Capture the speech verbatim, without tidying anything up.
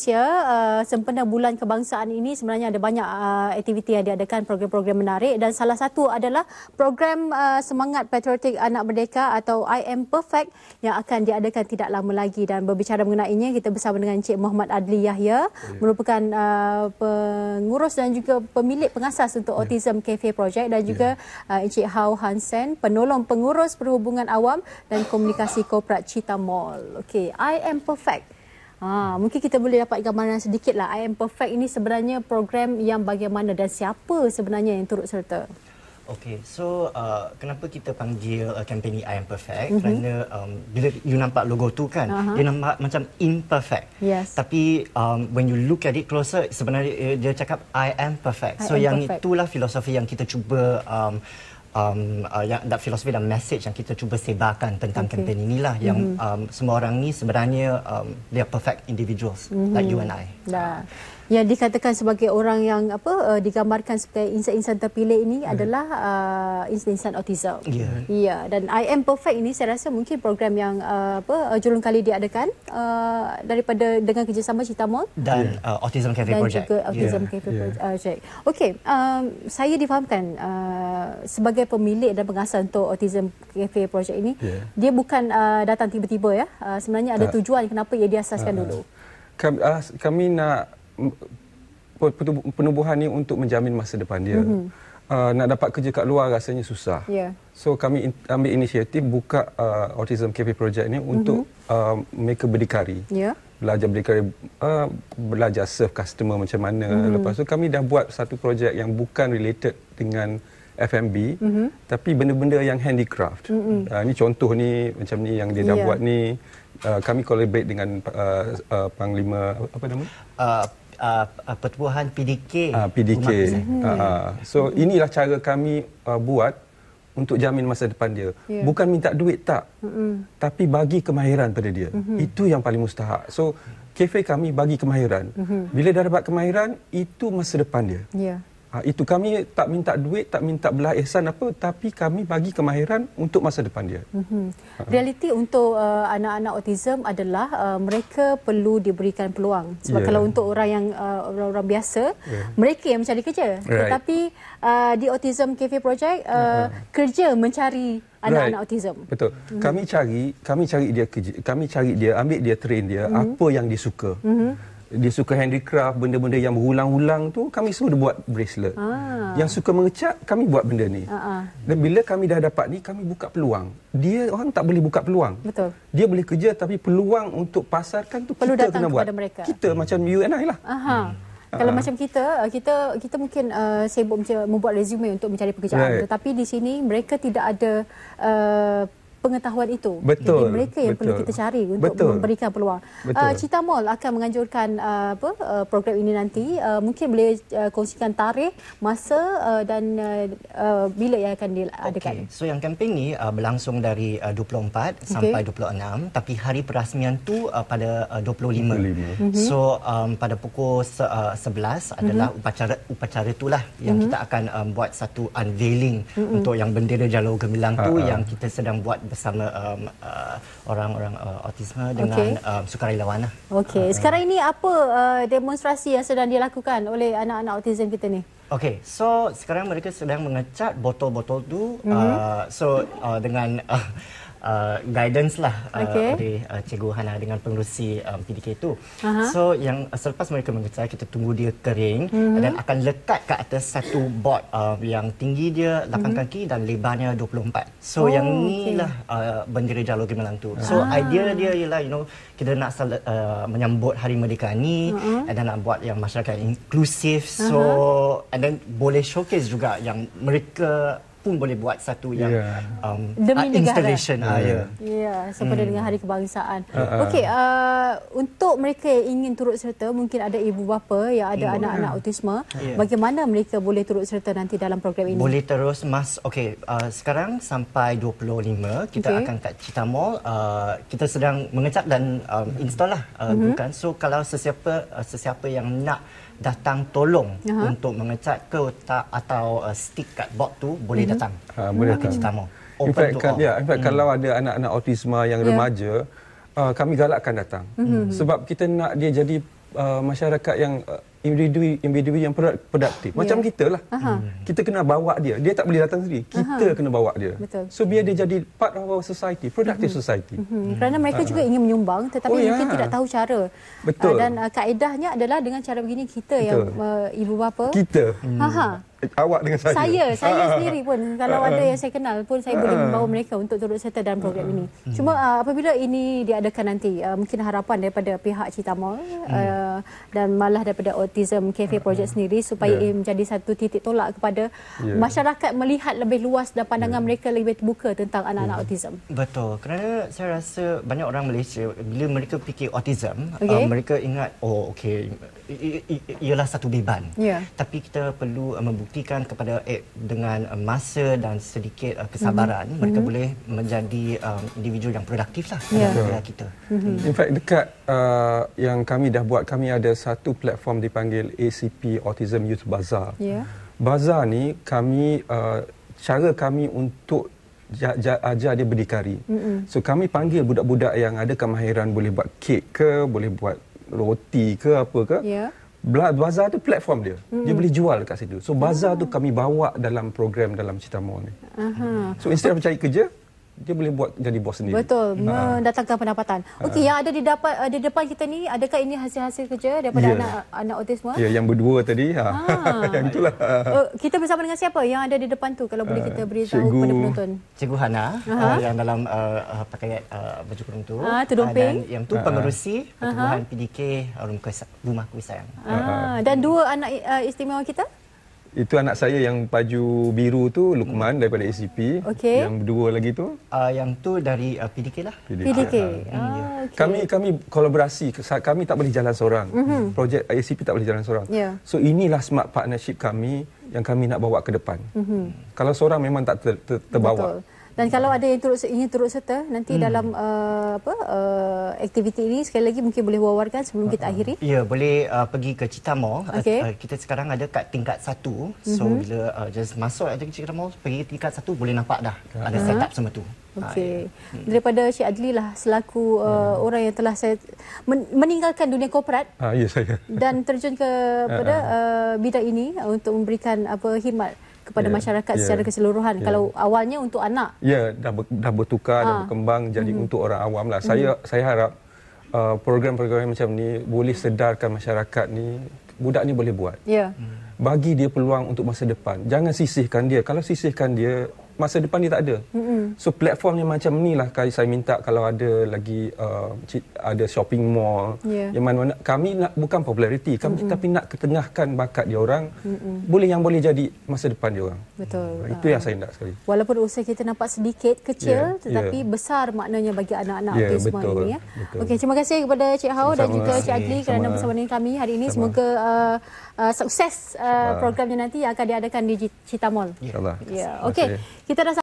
Uh, sempena Bulan Kebangsaan ini sebenarnya ada banyak uh, aktiviti yang diadakan, program-program menarik, dan salah satu adalah program uh, Semangat Patriotik Anak Merdeka atau I Am Perfect yang akan diadakan tidak lama lagi. Dan berbicara mengenainya, kita bersama dengan Encik Muhammad Adli Yahya, yeah. merupakan uh, pengurus dan juga pemilik pengasas untuk yeah. Autism Cafe Project, dan juga yeah. uh, Encik Hao Hansen, penolong pengurus perhubungan awam dan komunikasi korporat Cheetah Mall. Okey, I Am Perfect. Ha, mungkin kita boleh dapat gambaran sedikit lah. I Am Perfect ini sebenarnya program yang bagaimana dan siapa sebenarnya yang turut serta? Okey, so uh, kenapa kita panggil uh, kempen ni I Am Perfect? Mm-hmm. Kerana um, bila you nampak logo tu kan, uh-huh. dia nampak macam imperfect. Yes. Tapi um, when you look at it closer, sebenarnya dia cakap I Am Perfect. I so am yang perfect. Itulah filosofi yang kita cuba um, Um, uh, yang that filosofi dan message yang kita cuba sebarkan tentang okay. kempen inilah yang mm-hmm. um, semua orang ni sebenarnya um, they are perfect individuals mm-hmm. like you and I. Nah, yang dikatakan sebagai orang yang apa uh, digambarkan sebagai insan-insan terpilih ini yeah. adalah uh, insan-insan autism. Ya. Yeah. Yeah. Dan I Am Perfect ini saya rasa mungkin program yang uh, apa uh, julung kali diadakan uh, daripada dengan kerjasama Cheetah Mall dan yeah. uh, Autism Cafe dan Project. Dan juga Autism yeah. Cafe yeah. Project. Okey, um, saya difahamkan uh, sebagai pemilik dan pengasas untuk Autism Cafe Project ini, yeah. dia bukan uh, datang tiba-tiba ya. Uh, sebenarnya ada tujuan kenapa ia diasaskan uh, dulu. Kami, uh, kami nak penubuhan ni untuk menjamin masa depan dia. Mm-hmm. uh, nak dapat kerja kat luar rasanya susah. Yeah. So kami in, ambil inisiatif buka uh, Autism Cafe Project ni mm-hmm. untuk uh, mereka berdikari. Yeah. Belajar berdikari, uh, belajar serve customer macam mana. Mm-hmm. Lepas tu kami dah buat satu projek yang bukan related dengan F and B, mm-hmm. tapi benda-benda yang handicraft. Mm-hmm. Uh, ni contoh ni macam ni yang dia dah yeah. buat ni. Uh, kami collaborate dengan uh, uh, Panglima apa nama? Uh, Uh, uh, Pertubuhan P D K. Uh, P D K. Hmm. Uh, so inilah cara kami uh, buat untuk jamin masa depan dia. Yeah. Bukan minta duit tak, mm-hmm. tapi bagi kemahiran pada dia. Mm-hmm. Itu yang paling mustahak. So kafe kami bagi kemahiran. Mm-hmm. Bila dah dapat kemahiran, itu masa depan dia. Yeah. Uh, itu kami tak minta duit, tak minta belah ihsan apa, tapi kami bagi kemahiran untuk masa depan dia. Mm-hmm. Uh. Realiti untuk uh, anak-anak autism adalah uh, mereka perlu diberikan peluang. Sebab yeah. kalau untuk orang yang uh, orang-orang biasa, yeah. mereka yang mencari kerja. Right. Tetapi uh, di Autism Cafe Project uh, uh-huh. kerja mencari anak-anak right. autism. Betul. Mm-hmm. Kami cari, kami cari dia kerja, kami cari dia, ambil dia, train dia mm-hmm. apa yang dia suka. Mm-hmm. Dia suka handicraft, benda-benda yang berulang-ulang tu kami suruh dia buat bracelet. Ah. Yang suka mengecat, kami buat benda ni. Ah, ah. Dan bila kami dah dapat ni, kami buka peluang. Dia orang tak boleh buka peluang. Betul. Dia boleh kerja, tapi peluang untuk pasarkan tu perlu kita kena buat. Mereka. Kita macam you and I lah. Aha. Hmm. Kalau uh-huh. macam kita, kita kita mungkin uh, sibuk membuat resume untuk mencari pekerjaan. Right. Tetapi di sini mereka tidak ada uh, pengetahuan itu. Betul. Jadi mereka yang betul. perlu kita cari untuk betul. memberikan peluang. Uh, Cheetah Mall akan menganjurkan uh, apa uh, program ini nanti. Uh, mungkin boleh uh, kongsikan tarikh, masa uh, dan uh, uh, bila yang akan diadakan. Okay. So yang kempen ni uh, berlangsung dari uh, dua puluh empat okay. sampai dua puluh enam, tapi hari perasmian tu uh, pada uh, dua puluh lima. Mm-hmm. So um, pada pukul se- uh, sebelas mm-hmm. adalah upacara upacara itulah yang mm-hmm. kita akan um, buat satu unveiling mm-hmm. untuk yang bendera Jalur Gemilang tu uh-huh. yang kita sedang buat bersama um, uh, orang-orang uh, autisme dengan okay. um, sukarelawan. Okey. Uh, Sekarang ini apa uh, demonstrasi yang sedang dilakukan oleh anak-anak autism kita ni? Okey. So sekarang mereka sedang mengecat botol-botol tu. Mm-hmm. Uh, so uh, dengan uh, Uh, guidance lah okay. uh, oleh uh, Cikgu Hana dengan pengerusi um, P D K itu. Uh-huh. So yang uh, selepas mereka mengecat, kita tunggu dia kering mm-hmm. dan akan lekat ke atas satu board uh, yang tinggi dia lapan mm-hmm. kaki dan lebarnya dua puluh empat. So oh, yang ni okay. lah uh, bendera Jalur Gemilang tu. So ah. idea dia ialah you know kita nak uh, menyambut Hari Merdeka ni uh-huh. dan nak buat yang masyarakat inklusif. So uh-huh. and then boleh showcase juga yang mereka pun boleh buat satu yang yeah. um, demi uh, installation. Ya, yeah. yeah. yeah, sepada hmm. dengan Hari Kebangsaan. Uh-uh. Okey, uh, untuk mereka yang ingin turut serta, mungkin ada ibu bapa yang ada hmm. anak-anak autisme, yeah. bagaimana mereka boleh turut serta nanti dalam program ini? Boleh terus mas. Okey, uh, sekarang sampai dua puluh lima kita okay. akan kat Cheetah Mall. Uh, kita sedang mengecat dan um, install lah. Uh, mm-hmm. bukan. So kalau sesiapa uh, sesiapa yang nak datang tolong uh-huh. untuk mengecat ke tak atau uh, stick kat board tu boleh uh-huh. datang. Ha, boleh datang. Cheetah Mall. In fact, kan, ya, in fact hmm. kalau ada anak-anak autisma yang yeah. remaja, uh, kami galakkan datang. Mm-hmm. Sebab kita nak dia jadi uh, masyarakat yang uh, individu individu yang produktif. Macam yeah. kita lah. Aha. Kita kena bawa dia. Dia tak boleh datang sendiri. Kita Aha. kena bawa dia. Betul. So biar dia jadi part of our society, productive mm-hmm. society. Mm-hmm. Kerana mereka uh-huh. juga ingin menyumbang tetapi oh, mungkin yeah. tidak tahu cara. Betul. Uh, dan uh, kaedahnya adalah dengan cara begini kita Betul. yang uh, ibu bapa. Kita. Ha. Awak dengan saya. Saya, saya sendiri pun kalau ada yang saya kenal pun saya boleh membawa mereka untuk turut serta dalam program ini. Cuma uh, apabila ini diadakan nanti, uh, mungkin harapan daripada pihak Citamol uh, dan malah daripada Autism Cafe Project sendiri supaya yeah. ia menjadi satu titik tolak kepada yeah. masyarakat melihat lebih luas dan pandangan yeah. mereka lebih terbuka tentang anak-anak yeah. autism. Betul. Kerana saya rasa banyak orang Malaysia bila mereka fikir autism, okay. uh, mereka ingat oh okey ialah satu beban. Yeah. Tapi kita perlu uh, membuktikan kepada eh, dengan uh, masa dan sedikit uh, kesabaran mm-hmm. mereka mm-hmm. boleh menjadi um, individu yang produktif lah yeah. dalam kita. Mm-hmm. In fact dekat uh, yang kami dah buat, kami ada satu platform dipanggil A C P Autism Youth Bazaar. Yeah. Bazaar ni kami uh, cara kami untuk ja, ja, ajar dia berdikari. Mm-hmm. So kami panggil budak-budak yang ada kemahiran boleh buat kek ke, boleh buat roti ke apa ke. Yeah. Bazaar tu platform dia. Mm. Dia boleh jual kat situ. So bazaar ah. tu kami bawa dalam program dalam Citamol ni. Aha. So instead of cari kerja, dia boleh buat jadi bos sendiri. Betul, ha. mendatangkan pendapatan. Okey, yang ada di dapat di depan kita ni, adakah ini hasil-hasil kerja daripada yeah. anak anak autisme? Ya, yeah, yang berdua tadi. Ha. Ha. Yang itulah. Uh, kita bersama dengan siapa yang ada di depan tu kalau uh, boleh kita beritahu Cikgu, kepada penonton? Cikgu Hana uh, yang dalam uh, pakaian uh, baju kurung tu. Ha, tudung pink. Dan yang tu pengerusi pertubuhan P D K Rumah Kuih Sayang. Ha. Dan dua anak uh, istimewa kita? Itu anak saya yang baju biru tu, Lukman hmm. daripada A C P. Okay. Yang dua lagi tu? Uh, yang tu dari uh, P D K lah. P D K. P D K. Ah, ah, okay. Kami kami kolaborasi. Kami tak boleh jalan seorang. Mm-hmm. Projek A C P tak boleh jalan seorang. Yeah. So inilah smart partnership kami yang kami nak bawa ke depan. Mm-hmm. Kalau seorang memang tak ter, ter, terbawa. Betul. Dan kalau ada yang turut ingin turut serta nanti hmm. dalam uh, apa uh, aktiviti ini, sekali lagi mungkin boleh wawarkan sebelum kita akhiri. Ya, boleh uh, pergi ke Citamol. Okay. Uh, kita sekarang ada kat tingkat satu. So mm-hmm. bila uh, just masuk ada ke Citamol, pergi tingkat satu boleh nampak dah ada uh-huh. setup semua tu. Okey. Ha, ya. Daripada Cik Adli lah selaku uh, hmm. orang yang telah saya men- meninggalkan dunia korporat. Ha, ya saya. Dan terjun kepada uh, bidang ini uh, untuk memberikan apa khidmat kepada yeah, masyarakat yeah, secara keseluruhan. Yeah. Kalau awalnya untuk anak. Ya, yeah, dah ber, dah bertukar, ha. dah berkembang jadi mm-hmm. untuk orang awam lah. Mm-hmm. Saya saya harap uh, program-program macam ni boleh sedarkan masyarakat ni, budak ni boleh buat. Ya. Yeah. Bagi dia peluang untuk masa depan. Jangan sisihkan dia. Kalau sisihkan dia, masa depan dia tak ada. Mm-hmm. So platform yang macam ni lah saya minta kalau ada lagi uh, ada shopping mall yeah. yang mana-mana kami nak bukan populariti kami mm-hmm. tapi nak ketengahkan bakat dia orang mm-hmm. boleh yang boleh jadi masa depan dia orang. Betul. Uh, itu uh, yang saya nak sekali. Walaupun usaha kita nampak sedikit kecil yeah, tetapi yeah. besar maknanya bagi anak-anak yeah, autisme ini ya. Okey, terima kasih kepada Cik Hao dan juga Cik Adli kerana bersama dengan kami hari ini. Sama. Semoga uh, uh, sukses uh, programnya nanti yang akan diadakan di Citamol. InsyaAllah. Ya. Okey. Kita dah